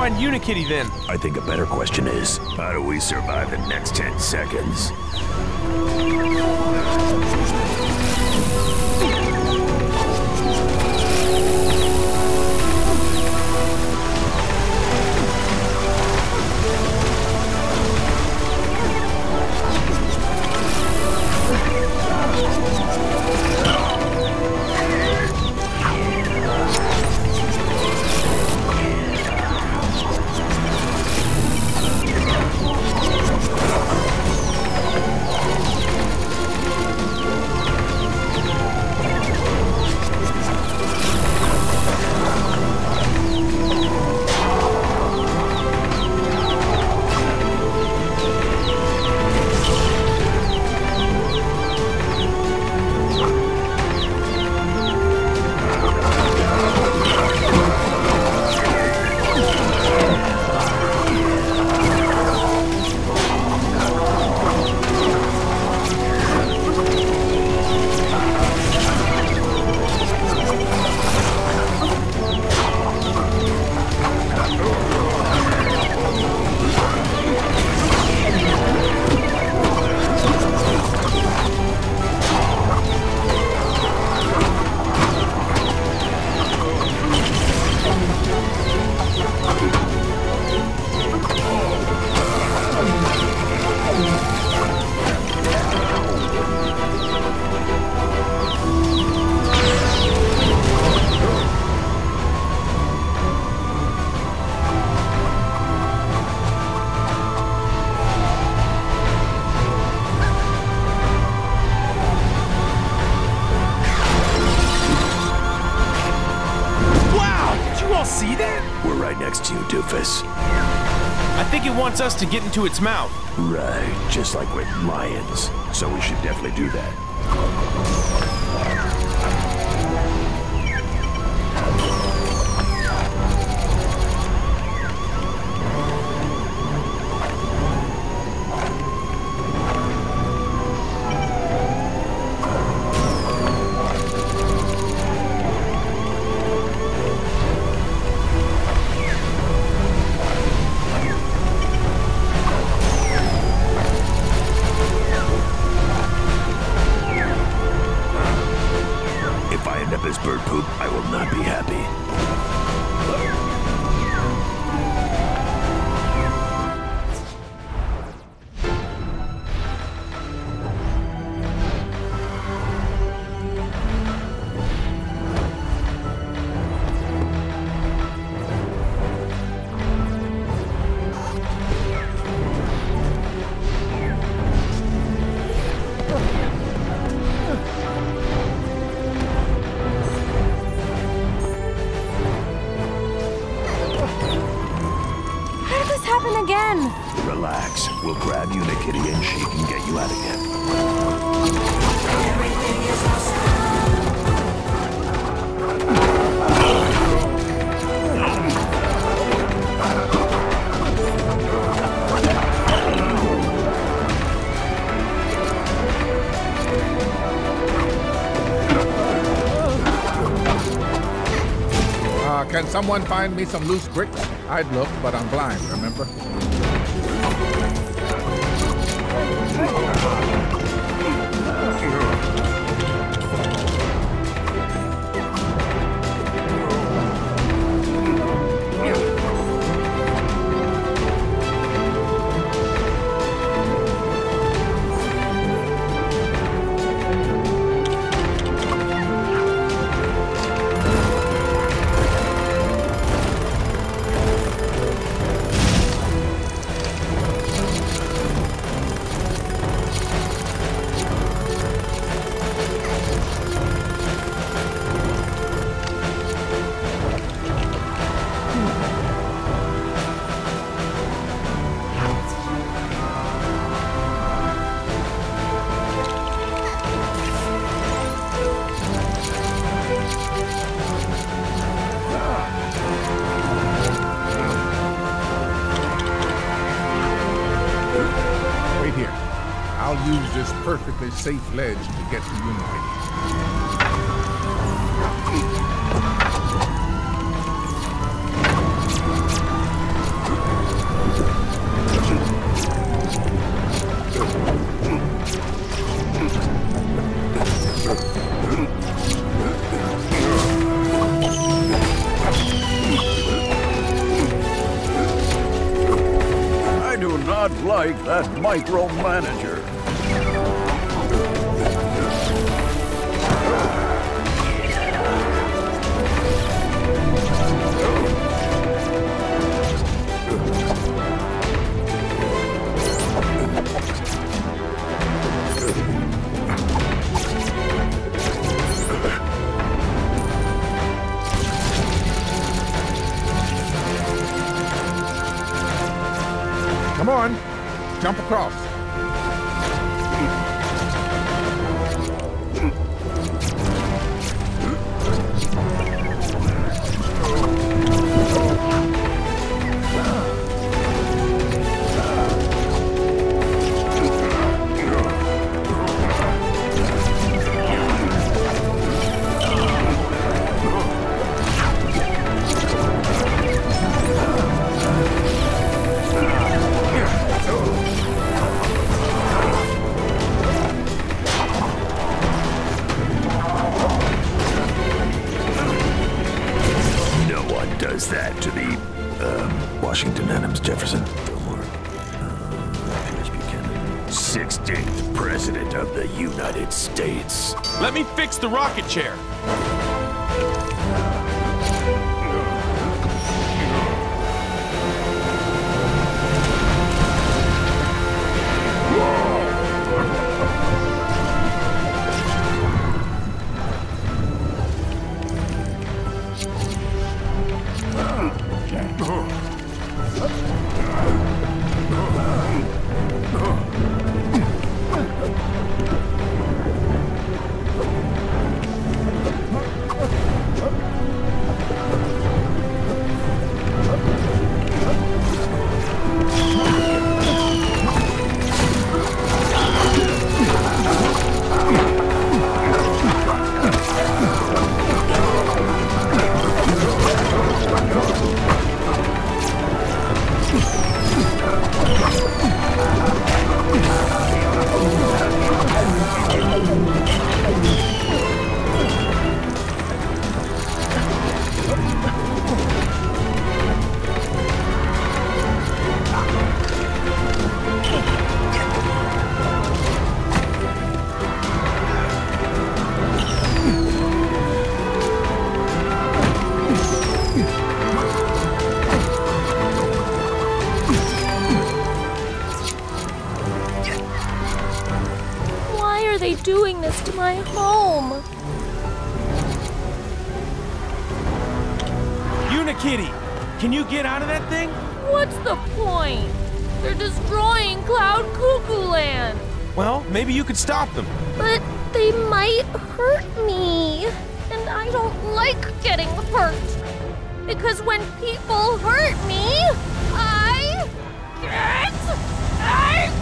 find Unikitty then? I think a better question is, how do we survive the next 10 seconds? See that? We're right next to you, Doofus. I think it wants us to get into its mouth. Right, just like with lions. So we should definitely do that. As bird poop, I will not be happy. Again. Relax. We'll grab Unikitty and she can get you out again. Everything is awesome. Can someone find me some loose bricks? I'd look, but I'm blind, remember? I'll use this perfectly safe ledge to get to Unikitty. like that micromanager. Come on, jump across. Does that to the Washington, Adams, Jefferson, Fillmore, George Buchanan, 16th President of the United States. Let me fix the rocket chair. Doing this to my home. Unikitty, can you get out of that thing? What's the point? They're destroying Cloud Cuckoo Land. Well, maybe you could stop them. But they might hurt me. And I don't like getting hurt. Because when people hurt me, I get angry.